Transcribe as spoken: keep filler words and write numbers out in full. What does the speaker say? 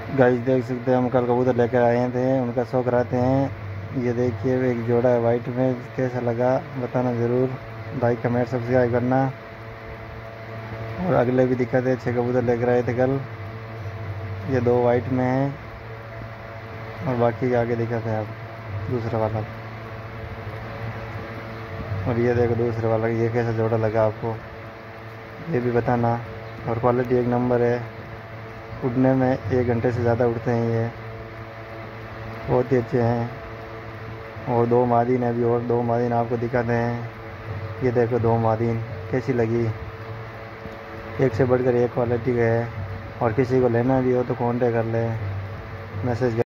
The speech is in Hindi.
गाइस देख सकते हैं हम कल कबूतर लेकर आए थे, उनका शो कराते हैं। ये देखिए एक जोड़ा है वाइट में, कैसा लगा बताना ज़रूर, लाइक कमेंट सब्सक्राइब करना। और अगले भी दिखाते अच्छे कबूतर लेकर आए थे कल। ये दो वाइट में हैं और बाकी आगे दिखाते हैं आप दूसरा वाला। और ये देखो दूसरे वाला, ये कैसा जोड़ा लगा आपको ये भी बताना। और क्वालिटी एक नंबर है, उड़ने में एक घंटे से ज़्यादा उड़ते हैं ये, बहुत ही अच्छे हैं। और दो मादीन है, अभी और दो मादीन आपको दिखाते हैं। ये देखो दो मादीन कैसी लगी, एक से बढ़कर एक क्वालिटी का है। और किसी को लेना भी हो तो कॉन्टेक्ट कर ले, मैसेज